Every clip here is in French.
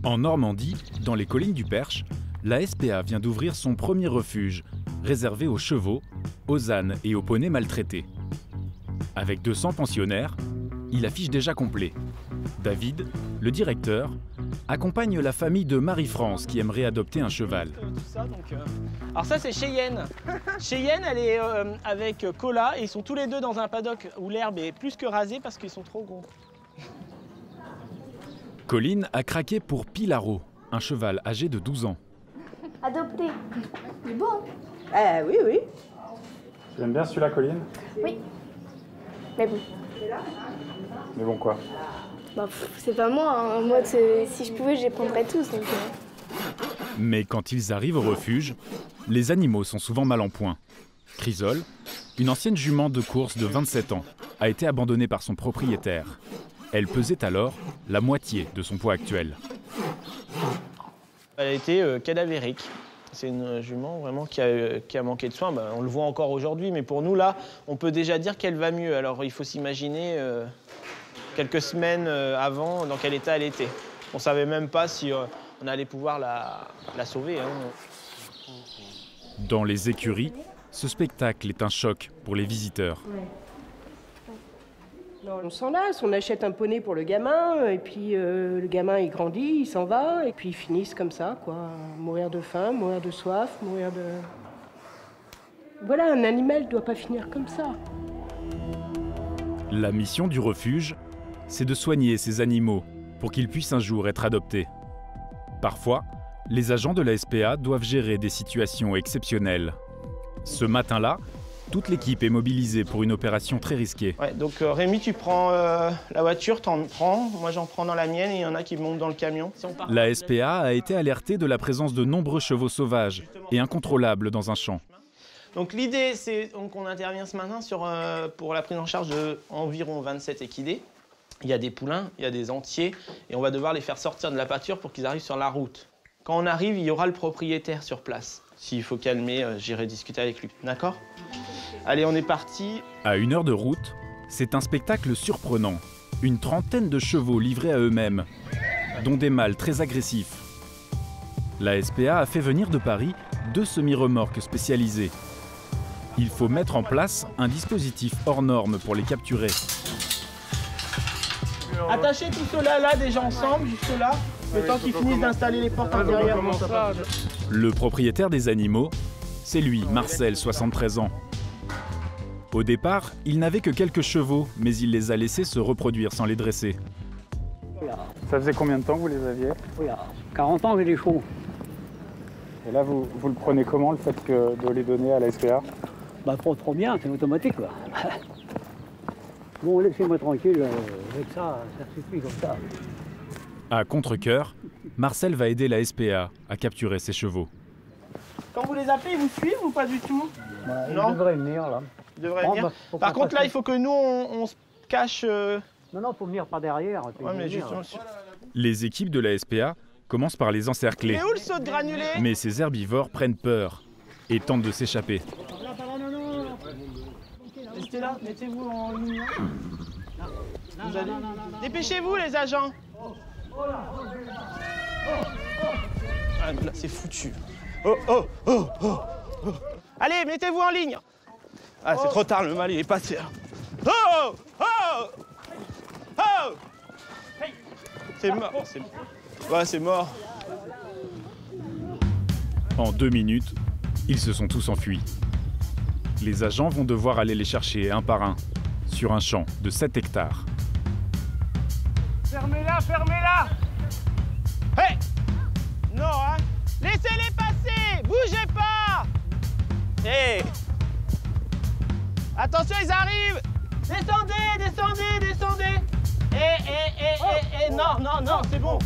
En Normandie, dans les collines du Perche, la SPA vient d'ouvrir son premier refuge, réservé aux chevaux, aux ânes et aux poneys maltraités. Avec 200 pensionnaires, il affiche déjà complet. David, le directeur, accompagne la famille de Marie-France qui aimerait adopter un cheval. Alors ça c'est Cheyenne. Cheyenne elle est avec Cola et ils sont tous les deux dans un paddock où l'herbe est plus que rasée parce qu'ils sont trop gros. Colline a craqué pour Pilaro, un cheval âgé de 12 ans. Adopté. Il est beau, Ah oui, oui. Tu aimes bien celui-là, Colline? Oui. Mais bon. Mais bon quoi? Bah, c'est pas moi, hein. Moi, si je pouvais, je les prendrais tous. Donc, Mais quand ils arrivent au refuge, les animaux sont souvent mal en point. Chrysole, une ancienne jument de course de 27 ans, a été abandonnée par son propriétaire. Elle pesait alors la moitié de son poids actuel. Elle a été cadavérique. C'est une jument vraiment qui a manqué de soins. Ben, on le voit encore aujourd'hui, mais pour nous, là, on peut déjà dire qu'elle va mieux. Alors, il faut s'imaginer quelques semaines avant dans quel état elle était. On ne savait même pas si on allait pouvoir la sauver. Hein. Dans les écuries, ce spectacle est un choc pour les visiteurs. Non, on s'en lasse, on achète un poney pour le gamin, et puis le gamin il grandit, il s'en va, et puis ils finissent comme ça, quoi. Mourir de faim, mourir de soif, mourir de... Voilà, un animal ne doit pas finir comme ça. La mission du refuge, c'est de soigner ces animaux pour qu'ils puissent un jour être adoptés. Parfois, les agents de la SPA doivent gérer des situations exceptionnelles. Ce matin-là, toute l'équipe est mobilisée pour une opération très risquée. Ouais, donc Rémi, tu prends la voiture, t'en prends. Moi, j'en prends dans la mienne et il y en a qui montent dans le camion. La SPA a été alertée de la présence de nombreux chevaux sauvages et incontrôlables dans un champ. Donc l'idée, c'est qu'on intervient ce matin pour la prise en charge d'environ 27 équidés. Il y a des poulains, il y a des entiers, et on va devoir les faire sortir de la pâture pour qu'ils arrivent sur la route. Quand on arrive, il y aura le propriétaire sur place. S'il faut calmer, j'irai discuter avec lui. D'accord ? Allez, on est parti. À 1 heure de route, c'est un spectacle surprenant. Une trentaine de chevaux livrés à eux-mêmes, dont des mâles très agressifs. La SPA a fait venir de Paris 2 semi-remorques spécialisées. Il faut mettre en place un dispositif hors norme pour les capturer. Attachez tout cela là déjà ensemble, jusque là, le temps qu'ils finissent d'installer les portes intérieures. Le propriétaire des animaux, c'est lui, Marcel, 73 ans. Au départ, il n'avait que quelques chevaux, mais il les a laissés se reproduire sans les dresser. Ça faisait combien de temps que vous les aviez? Il y a 40 ans que j'ai des chevaux. Et là, vous le prenez comment, le fait de les donner à la SPA? Bah, pas trop bien, c'est automatique, quoi. Bon, laissez-moi tranquille, avec ça suffit comme ça. À contre-cœur, Marcel va aider la SPA à capturer ses chevaux. Quand vous les appelez, ils vous suivent ou pas du tout? Bah, Non. ils devraient venir, là. Ils devraient venir. Par contre, là, il faut que nous, on se cache... Non, faut venir par derrière. Ouais, mais justement... Les équipes de la SPA commencent par les encercler. Mais où le saut de granulé? Mais ces herbivores prennent peur et tentent de s'échapper. Restez là, mettez-vous en ligne. Dépêchez-vous, les agents. Ah, là, c'est foutu. Allez, mettez-vous en ligne. Ah, c'est trop tard, le mal, il est passé. C'est mort. Ouais, c'est mort. En 2 minutes, ils se sont tous enfuis. Les agents vont devoir aller les chercher un par un, sur un champ de 7 hectares. Fermez-la, fermez-la! Hey! Non, hein? Laissez-les passer! Bougez pas! Hey! Attention, ils arrivent! Descendez, descendez, descendez! Non, c'est bon!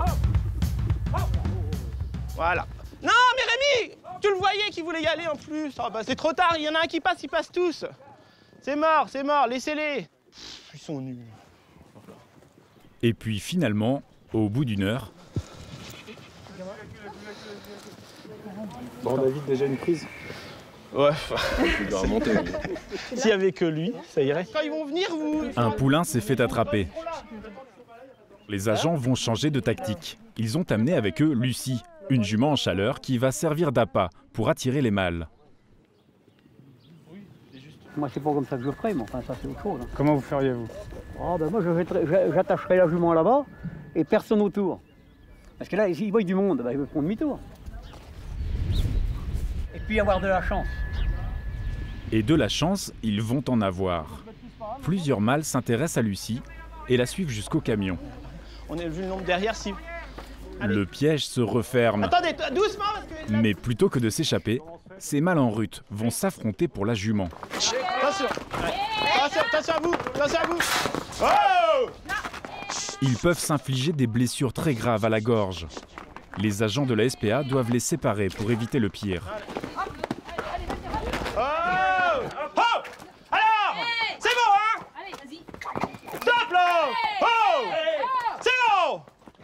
Voilà. Non, mais Rémi! Tu le voyais qu'il voulait y aller en plus. Oh, bah, c'est trop tard, il y en a un qui passe, ils passent tous. C'est mort, laissez-les. Ils sont nuls. Et puis finalement, au bout d'1 heure... Bon, David, déjà une prise? Ouais, il doit remonter. S'il n'y avait que lui, ça irait. Quand ils vont venir, vous... Un poulain s'est fait attraper. Les agents vont changer de tactique. Ils ont amené avec eux Lucie, une jument en chaleur qui va servir d'appât pour attirer les mâles. Moi, c'est pas comme ça que je ferais, mais enfin, ça, c'est autre chose. Comment vous feriez, vous? Ah, ben moi, j'attacherais la jument là-bas et personne autour. Parce que là, s'il voit du monde, ben, il veut prendre demi-tour. Et puis avoir de la chance. Et de la chance, ils vont en avoir. Plusieurs mâles s'intéressent à Lucie et la suivent jusqu'au camion. On a vu le nombre derrière, si... Allez. Le piège se referme. Attendez, doucement parce que... Mais plutôt que de s'échapper, ces mâles en rut vont s'affronter pour la jument. Attention, attention à vous, attention à vous. Oh! Ils peuvent s'infliger des blessures très graves à la gorge. Les agents de la SPA doivent les séparer pour éviter le pire. Oh! Oh! Alors! C'est bon, hein? Allez, vas-y. Stop là! Oh! C'est bon!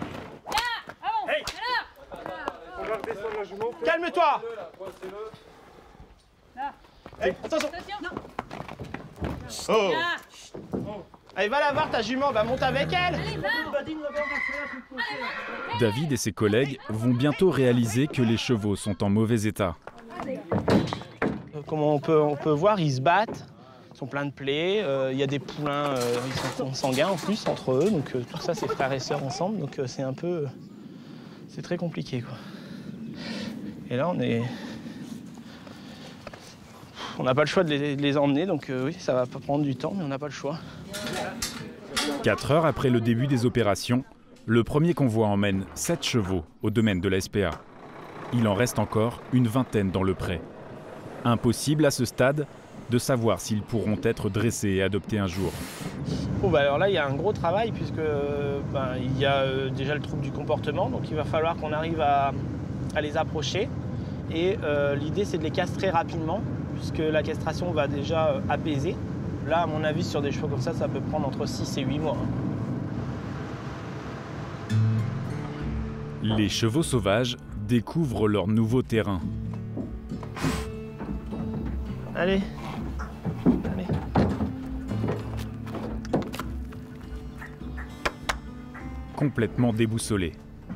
Calme-toi! Hey, attention! Oh! Allez, va la voir ta jument, va monter avec elle! David et ses collègues vont bientôt réaliser que les chevaux sont en mauvais état. Comme on peut voir, ils se battent, ils sont pleins de plaies, il y a des poulains, ils sont sanguins en plus entre eux, donc tout ça c'est frères et sœurs ensemble, donc c'est un peu... c'est très compliqué quoi. Et là on n'a pas le choix de les emmener, donc oui, ça va pas prendre du temps, mais on n'a pas le choix. 4 heures après le début des opérations, le premier convoi emmène 7 chevaux au domaine de la SPA. Il en reste encore une vingtaine dans le pré. Impossible à ce stade de savoir s'ils pourront être dressés et adoptés un jour. Bon, bah alors là, il y a un gros travail puisque il y a déjà le trouble du comportement, donc il va falloir qu'on arrive à les approcher. Et l'idée, c'est de les castrer rapidement puisque la castration va déjà apaiser. Là, à mon avis, sur des chevaux comme ça peut prendre entre 6 et 8 mois. Les chevaux sauvages découvrent leur nouveau terrain. Allez. Allez. Complètement déboussolés.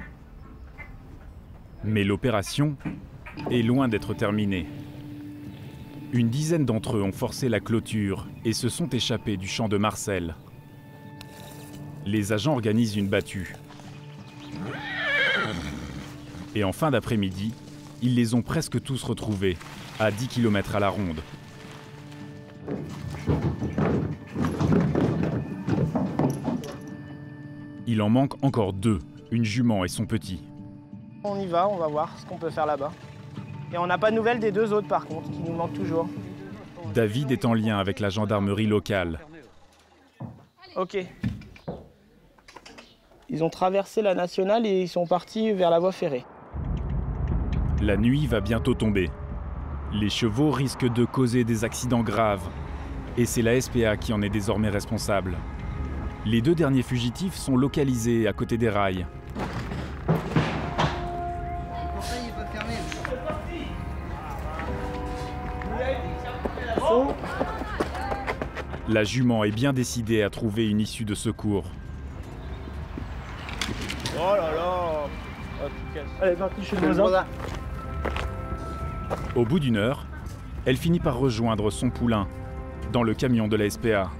Mais l'opération est loin d'être terminée. Une dizaine d'entre eux ont forcé la clôture et se sont échappés du champ de Marcel. Les agents organisent une battue. Et en fin d'après-midi, ils les ont presque tous retrouvés, à 10 km à la ronde. Il en manque encore 2, une jument et son petit. On y va, on va voir ce qu'on peut faire là-bas. Et on n'a pas de nouvelles des 2 autres par contre, qui nous manquent toujours. David est en lien avec la gendarmerie locale. Ok. Ils ont traversé la nationale et ils sont partis vers la voie ferrée. La nuit va bientôt tomber. Les chevaux risquent de causer des accidents graves. Et c'est la SPA qui en est désormais responsable. Les 2 derniers fugitifs sont localisés à côté des rails. La jument est bien décidée à trouver une issue de secours. Oh là là! Allez, parti chez le voisin. Au bout d'1 heure, elle finit par rejoindre son poulain dans le camion de la SPA.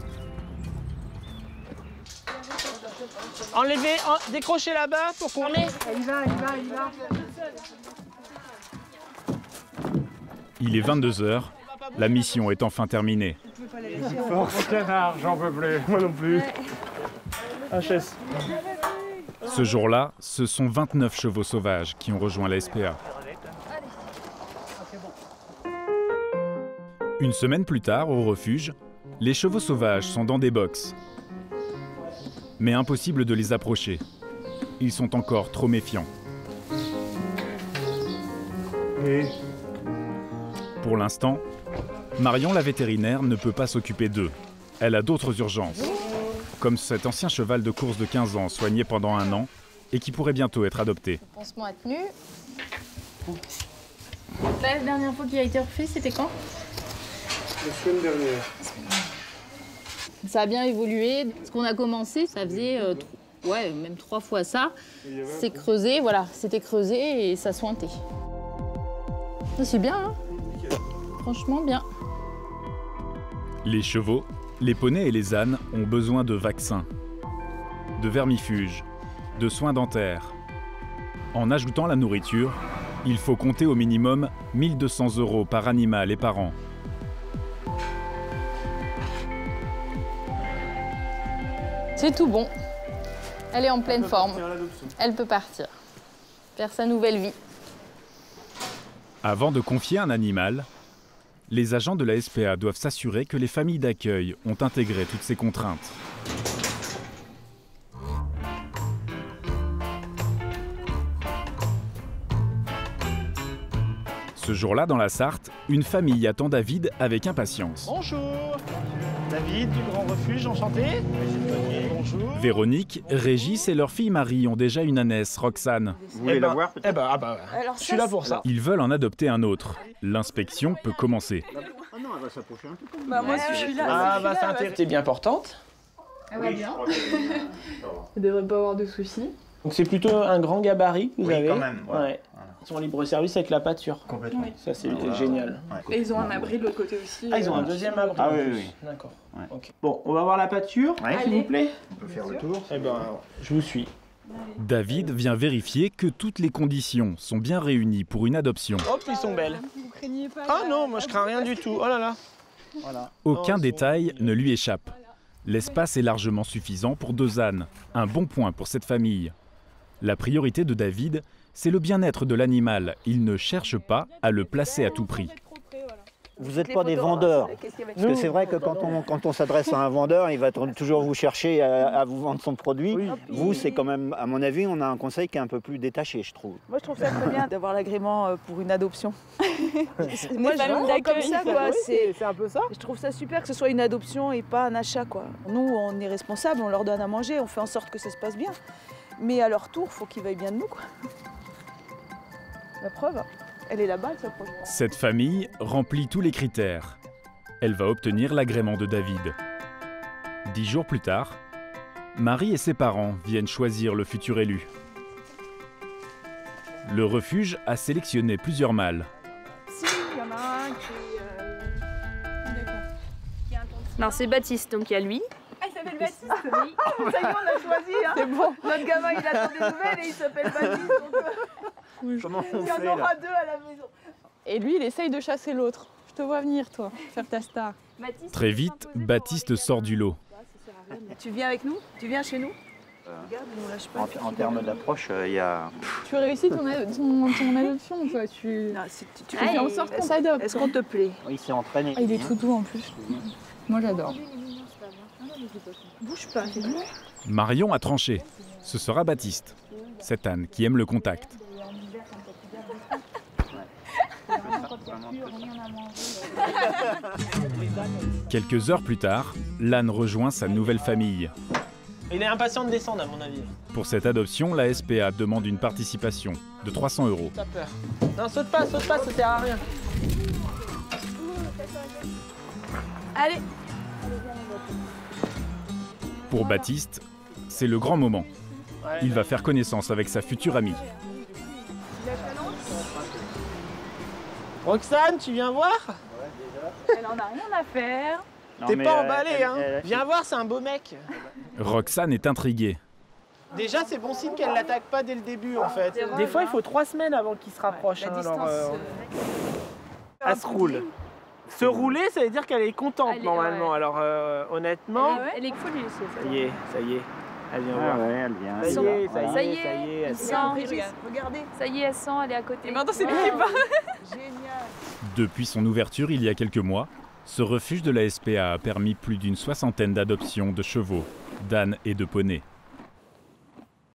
Enlevez, décrochez là-bas pour qu'on ait. Il va. Il est 22 h, la mission est enfin terminée. Force canard, j'en peux plus. Moi non plus. HS. Ce jour-là, ce sont 29 chevaux sauvages qui ont rejoint la SPA. Une semaine plus tard, au refuge, les chevaux sauvages sont dans des box. Mais impossible de les approcher. Ils sont encore trop méfiants. Et Pour l'instant, Marion la vétérinaire ne peut pas s'occuper d'eux. Elle a d'autres urgences. Comme cet ancien cheval de course de 15 ans soigné pendant 1 an et qui pourrait bientôt être adopté. Le pansement a tenu. La dernière fois qu'il a été refait, c'était quand? la semaine dernière. Ça a bien évolué. Ce qu'on a commencé, ça faisait ouais, même 3 fois ça. C'est creusé, voilà, c'était creusé et ça sointait. C'est bien, hein? Franchement bien. Les chevaux, les poneys et les ânes ont besoin de vaccins, de vermifuges, de soins dentaires. En ajoutant la nourriture, il faut compter au minimum 1 200 € par animal et par an. C'est tout bon. Elle est en pleine forme. Elle peut partir. Faire sa nouvelle vie. Avant de confier un animal, les agents de la SPA doivent s'assurer que les familles d'accueil ont intégré toutes ces contraintes. Ce jour-là, dans la Sarthe, une famille attend David avec impatience. Bonjour, David du Grand Refuge, enchanté. Bonjour. Véronique, Régis et leur fille Marie ont déjà une ânesse, Roxane. Vous voulez la voir peut-être? Je suis là pour ça. Ils veulent en adopter un autre. L'inspection peut commencer. Ah non, elle va s'approcher un peu. Bah moi je suis là. Ah bah c'est intéressant. T'es bien portante. Elle va bien. Il devrait pas avoir de soucis. Donc c'est plutôt un grand gabarit que vous Oui, avez. quand même, ouais. Ouais. Ils sont en libre service avec la pâture. Complètement. Ça c'est génial. Ouais. Et ils ont un abri de l'autre côté aussi. Ah ils ont un deuxième abri. Ah en oui, plus. oui. D'accord. Ouais. Ok. Bon, on va voir la pâture, Ouais. s'il vous plaît. On peut faire le tour. Eh ben, je vous suis. David vient vérifier que toutes les conditions sont bien réunies pour une adoption. Hop, ils sont belles. Vous craignez pas? Ah non, moi je crains rien du tout. Oh là là. Voilà. Aucun Oh, détail ne lui échappe. L'espace est largement suffisant pour 2 ânes. Un bon point pour cette famille. La priorité de David, c'est le bien-être de l'animal. Il ne cherche pas à le placer à tout prix. Vous n'êtes pas des vendeurs. Parce que c'est vrai que quand on s'adresse à un vendeur, il va toujours vous chercher à vous vendre son produit. Oui. Vous, c'est quand même, à mon avis, on a un conseil qui est un peu plus détaché, je trouve. Moi, je trouve ça très bien d'avoir l'agrément pour une adoption. familles Moi, je vois comme d'accueil. ça, quoi. C'est un peu ça. Je trouve ça super que ce soit une adoption et pas un achat, quoi. Nous, on est responsables, on leur donne à manger, on fait en sorte que ça se passe bien. Mais à leur tour, il faut qu'ils veuillent bien de nous, quoi. La preuve, elle est là-bas, elle s'approche. Cette famille remplit tous les critères. Elle va obtenir l'agrément de David. 10 jours plus tard, Marie et ses parents viennent choisir le futur élu. Le refuge a sélectionné plusieurs mâles. Si, il y en a un qui Non, c'est Baptiste, donc il y a lui. Ah, il s'appelle Baptiste. Oui. Ça y est, on a choisi, hein. C'est bon. Notre gamin, il attend des nouvelles et il s'appelle Baptiste. Donc, Comment on il y en fait là? aura 2 à la maison. Et lui, il essaye de chasser l'autre. Je te vois venir, toi, faire ta star. Très vite, Baptiste sort du lot. Tu viens avec nous? Tu viens chez nous? Regarde, il nous lâche pas. En termes d'approche, il y a... Tu réussis ton adoption, toi. Tu Non, tu fais en sorte qu'on s'adopte. Est-ce qu'on te plaît? Oui, il s'est entraîné. Ah, il est tout doux en plus. Moi, j'adore. Bouge pas, c'est tout. Marion a tranché. Ce sera Baptiste, cet âne qui aime le contact. Quelques heures plus tard, l'âne rejoint sa nouvelle famille. Il est impatient de descendre, à mon avis. Pour cette adoption, la SPA demande une participation de 300 €. T'as peur. Non, saute pas, ça sert à rien. Allez. Pour Baptiste, c'est le grand moment. Ouais. Il va faire connaissance avec sa future amie. Roxane, tu viens voir? Elle en a rien à faire. T'es pas emballé, hein? Viens voir, c'est un beau mec. Roxane est intriguée. Déjà, c'est bon signe qu'elle l'attaque pas dès le début, en fait. Des fois, il faut 3 semaines avant qu'il se rapproche. La hein, distance. alors, elle se roule. Se rouler, ça veut dire qu'elle est contente, Elle est- normalement. ouais. Alors, honnêtement... Elle est folle, lui aussi. Ça y est. Elle vient Ah voir. ouais, elle vient. Ça y est, ça Voilà. y est, ça y est. Elle sent. Regardez. Ça y est, elle sent, elle est à côté. Et maintenant, c'est lui qui part. Génial. Depuis son ouverture il y a quelques mois, ce refuge de la SPA a permis plus d'une 60aine d'adoptions de chevaux, d'ânes et de poneys.